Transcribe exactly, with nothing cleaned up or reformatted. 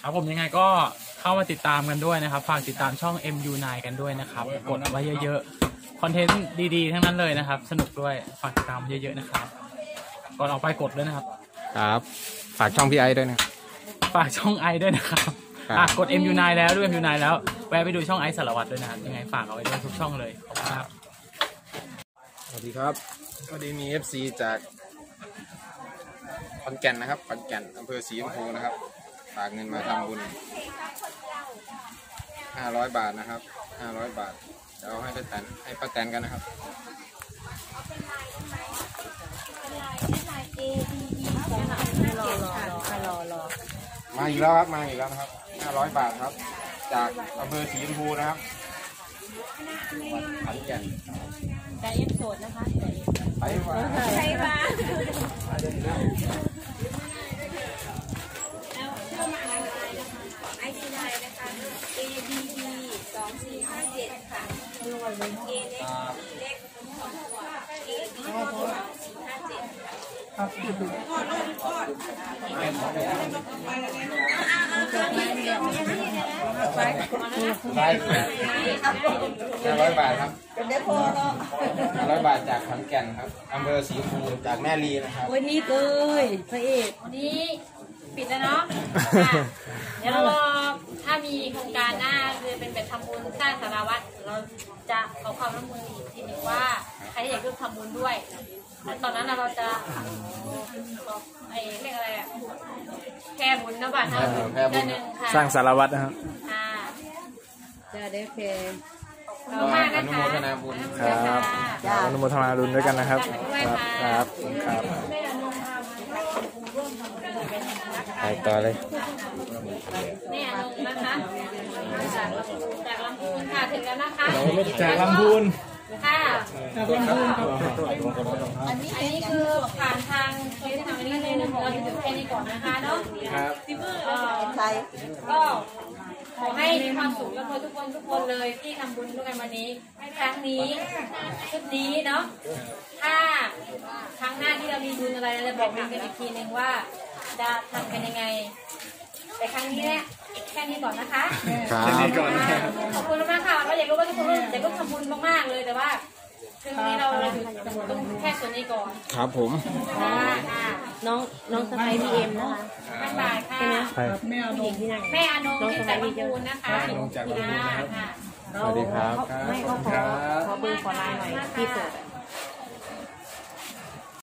ครับผมยังไงก็เข้ามาติดตามกันด้วยนะครับฝากติดตามช่อง เอ็ม ยู ไนน์ กันด้วยนะครับกดไว้เยอะๆคอนเทนต์ดีๆทั้งนั้นเลยนะครับสนุกด้วยฝากติดตามเยอะๆนะครับก่อนออกไปกดด้วยนะครับครับฝากช่องพี่ไอด้วยนะฝากช่องไอด้วยนะครับกด เอ็ม ยู ไนน์ แล้วด้วย เอ็ม ยู ไนน์ แล้วแวะไปดูช่องไอสารวัตรด้วยนะครับยังไงฝากเอาไว้ด้วยทุกช่องเลยขอบคุณครับสวัสดีครับสวัสดีมี เอฟ ซี จากขอนแก่นนะครับขอนแก่นอำเภอศรีชมพูนะครับฝากเงินมาทำบุญห้าร้อยบาทนะครับห้าร้อยบาทเดี๋ยวให้ป้าแตนให้ป้าแตนกันนะครับมาอีกแล้วครับมาอีกแล้วนะครับห้าร้อยบาทครับจากอำเภอศรีชมพูนะครับขอนแก่นแต่ยังโสดนะคะไปมาไปมาไอซีไลน์นะคะ เอ บี บี สองสี่ห้าเจ็ดค่ะเอเล็กเล็กสองขวบ เอ บี บี สองสี่ห้าเจ็ดครับได้ห้าร้อยบาทครับห้าร้อยบาทจากขอนแก่นครับอำเภอศรีชมพูจากแม่ลีนะครับวันนี้เลยพระเอกวันนี้ปิดแล้วเนาะเดี๋ยวเรารอถ้ามีโครงการหน้าคือเป็นแบบทำบุญสร้างสารวัตรเราจะขอความร่วมมืออีกทีนึงว่าใครอยากร่วมทำบุญด้วยตอนนั้นเราจะไอ้เรียกอะไรอะแค่บุญนะบ้านนะเดือนหนึ่งค่ะสร้างสารวัตรนะครับจะได้เพลงอนุโมทนาบุญครับอนุโมทนาบุญด้วยกันนะครับครับครับไปต่อเลยนี่อนุนะคะจากจากลำพูนค่ะถึงแล้วนะคะจากลำพูนค่ะจากลำพูนอันนี้อันนี้คือผ่านทางเฟซทางนี้เลยเราจะถึงแค่นี้ก่อนนะคะเนาะครับก็ขอให้มีความสุขกับทุกคนทุกคนเลยที่ทำบุญด้วยกันวันนี้ครั้งนี้ชุดนี้เนาะถ้าครั้งหน้าที่เรามีบุญอะไรเราจะบอกกันอีกทีนึงว่าจะทำกันยังไงแต่ครั้งนี้เนี่ยแค่นี้ก่อนนะคะครับขอบคุณมากค่ะก็อยากรู้ว่าทุกคนอยากร่วมทำบุญมากๆเลยแต่ว่าคือวันนี้เราเราอยู่ตรงแค่ส่วนนี้ก่อนครับผมน้องน้องสไปบีเอ็มนะคะท่านบ่ายค่ะแม่อานงที่ไหนแม่อานงที่จากลำพูนนะคะสวัสดีครับไม่ก็ขอขอเบอร์ขอไลน์หน่อยที่เกิด